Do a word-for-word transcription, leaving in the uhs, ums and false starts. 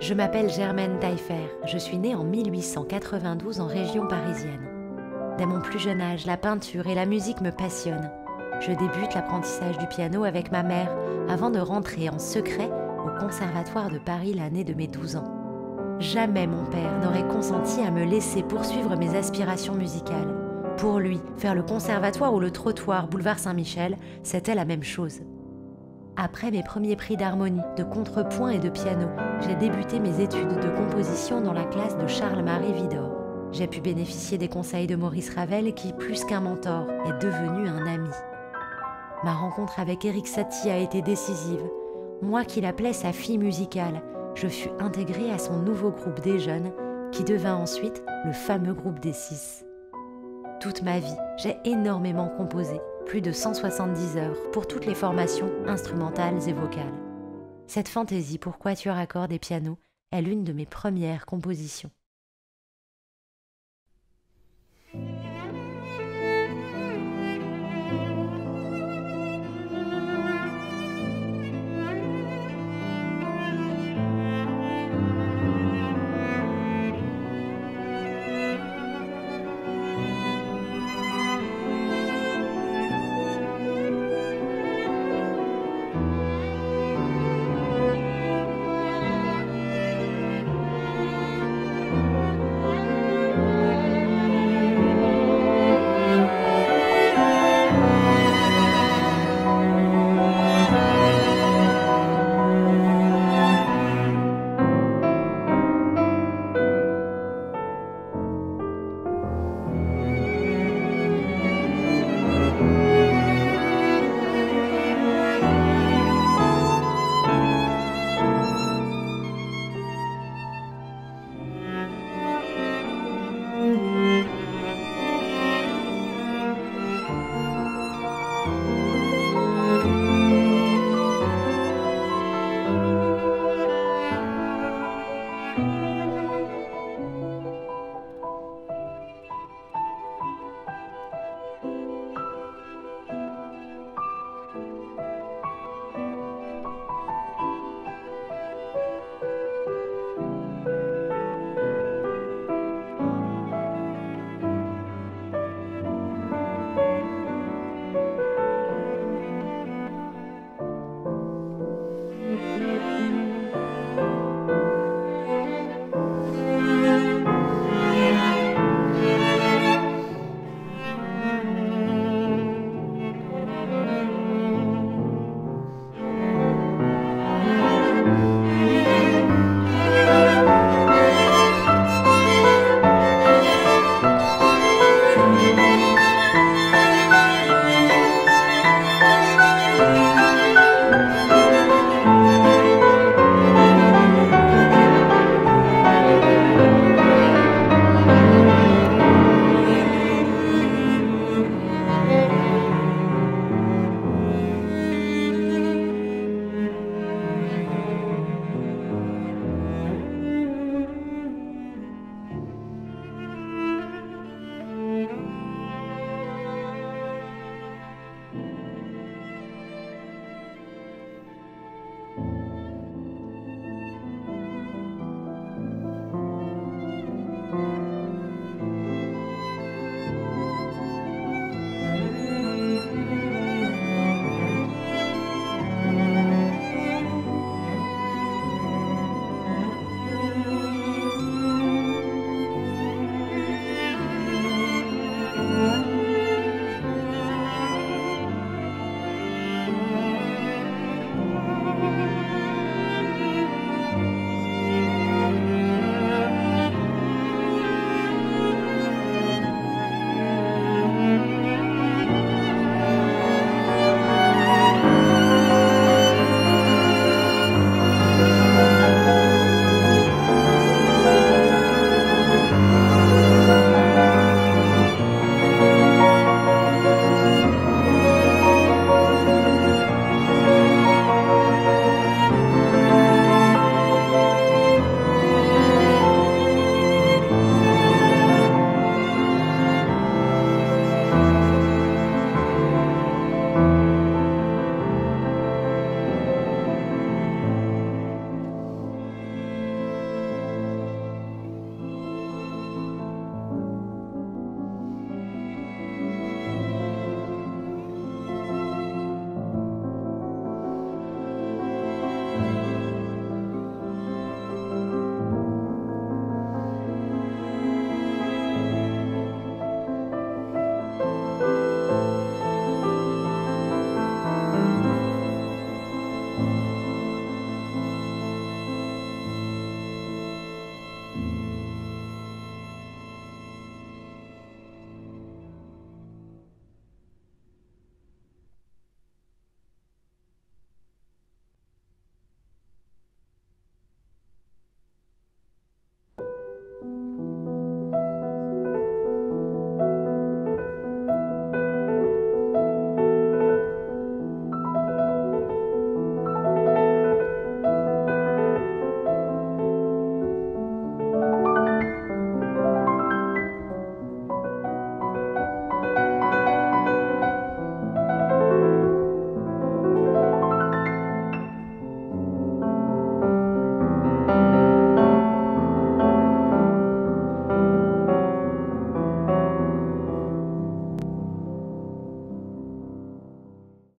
Je m'appelle Germaine Taillefer, je suis née en mille huit cent quatre-vingt-douze en région parisienne. Dès mon plus jeune âge, la peinture et la musique me passionnent. Je débute l'apprentissage du piano avec ma mère avant de rentrer en secret au Conservatoire de Paris l'année de mes douze ans. Jamais mon père n'aurait consenti à me laisser poursuivre mes aspirations musicales. Pour lui, faire le conservatoire ou le trottoir boulevard Saint-Michel, c'était la même chose. Après mes premiers prix d'harmonie, de contrepoint et de piano, j'ai débuté mes études de composition dans la classe de Charles-Marie Widor. J'ai pu bénéficier des conseils de Maurice Ravel qui, plus qu'un mentor, est devenu un ami. Ma rencontre avec Erik Satie a été décisive. Moi qui l'appelais sa fille musicale, je fus intégrée à son nouveau groupe des jeunes, qui devint ensuite le fameux groupe des six. Toute ma vie, j'ai énormément composé, plus de cent soixante-dix heures pour toutes les formations instrumentales et vocales. Cette fantaisie pour quatuor à cordes et piano est l'une de mes premières compositions.